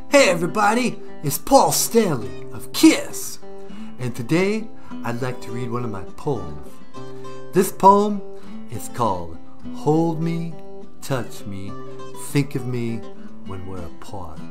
Hey everybody, it's Paul Stanley of KISS, and today I'd like to read one of my poems. This poem is called Hold Me, Touch Me, Think of Me When We're Apart.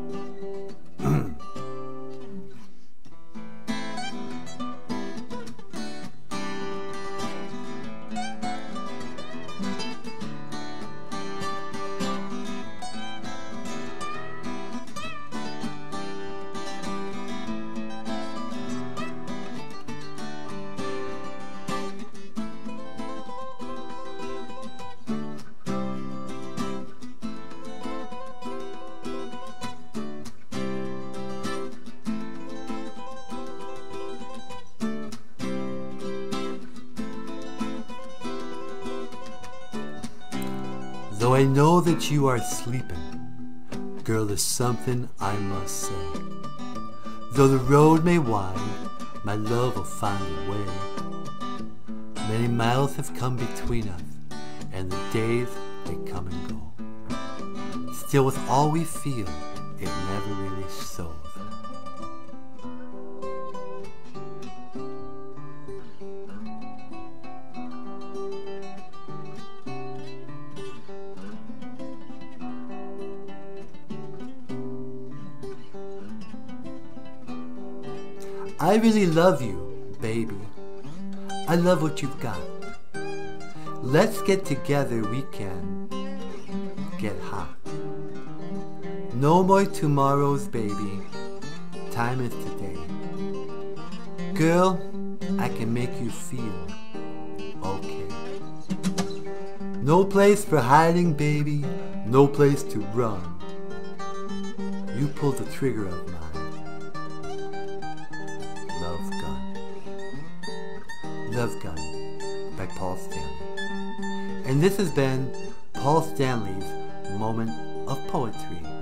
Though I know that you are sleeping, girl, there's something I must say. Though the road may wind, my love will find a way. Many miles have come between us, and the days, they come and go. Still, with all we feel, it never really shows. I really love you, baby. I love what you've got. Let's get together, we can get hot. No more tomorrows, baby. Time is today. Girl, I can make you feel okay. No place for hiding, baby. No place to run. You pull the trigger of mine. Love Gun by Paul Stanley. And this has been Paul Stanley's Moment of Poetry.